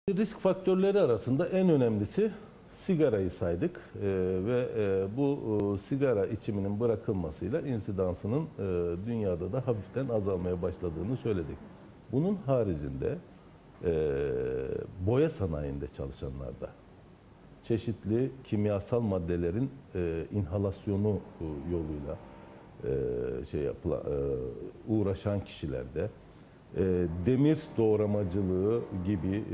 Risk faktörleri arasında en önemlisi sigarayı saydık ve bu sigara içiminin bırakılmasıyla insidansının dünyada da hafiften azalmaya başladığını söyledik. Bunun haricinde boya sanayinde çalışanlarda çeşitli kimyasal maddelerin inhalasyonu yoluyla uğraşan kişilerde, demir doğramacılığı gibi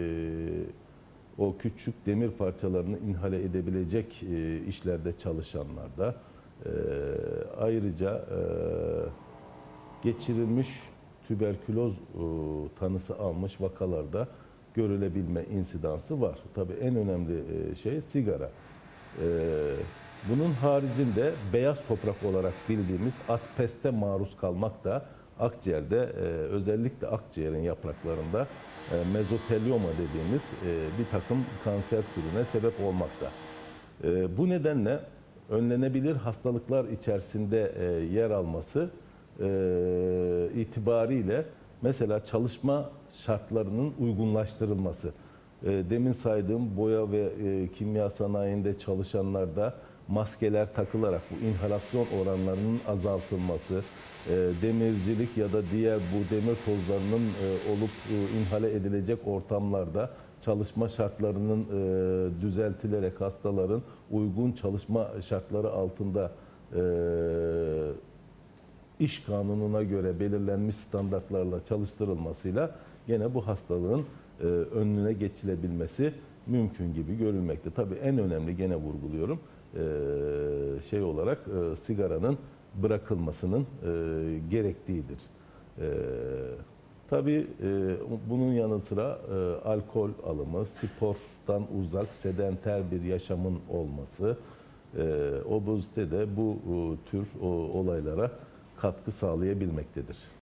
o küçük demir parçalarını inhale edebilecek işlerde çalışanlarda, ayrıca geçirilmiş tüberküloz tanısı almış vakalarda görülebilme insidansı var. Tabii en önemli şey sigara. Bunun haricinde beyaz toprak olarak bildiğimiz asbeste maruz kalmak da akciğerde, özellikle akciğerin yapraklarında mezotelioma dediğimiz bir takım kanser türüne sebep olmakta. Bu nedenle önlenebilir hastalıklar içerisinde yer alması itibariyle mesela çalışma şartlarının uygunlaştırılması, demin saydığım boya ve kimya sanayinde çalışanlarda maskeler takılarak bu inhalasyon oranlarının azaltılması, demircilik ya da diğer bu demir tozlarının olup inhale edilecek ortamlarda çalışma şartlarının düzeltilerek hastaların uygun çalışma şartları altında iş kanununa göre belirlenmiş standartlarla çalıştırılmasıyla gene bu hastalığın önüne geçilebilmesi mümkün gibi görülmekte. Tabii en önemli, gene vurguluyorum, sigaranın bırakılmasının gerektiğidir. Tabii bunun yanı sıra alkol alımı, spordan uzak, sedenter bir yaşamın olması, obezite de bu tür olaylara katkı sağlayabilmektedir.